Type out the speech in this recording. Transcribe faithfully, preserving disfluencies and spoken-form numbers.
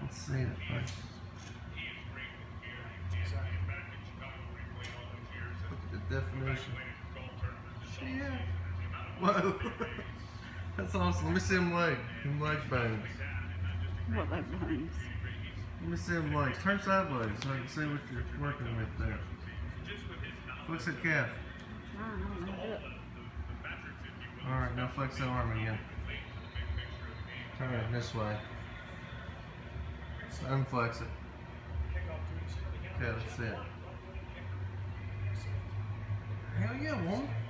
Let's see it first. Look at the definition. Yeah. Whoa. That's awesome. Let me see them leg. Them leg bones. What leg bones? Let me see them legs. Turn sideways so I can see what you're working with there. Flex that calf. I don't know. Do it. Alright, now flex that arm again. Turn it this way. Unflex it. Okay, that's it. Hell yeah, woman.